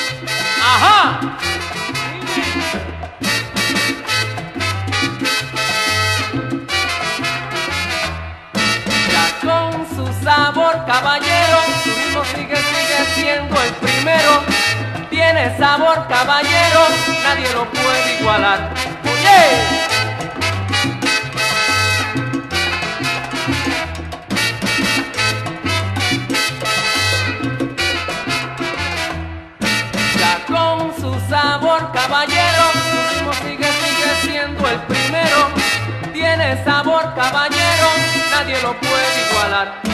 Ajá. Ya con su sabor, caballero, su ritmo sigue siendo el primero. Tiene sabor, caballero, nadie lo puede igualar. Oye. Con su sabor, caballero, su ritmo sigue siendo el primero. Tiene sabor, caballero, nadie lo puede igualar.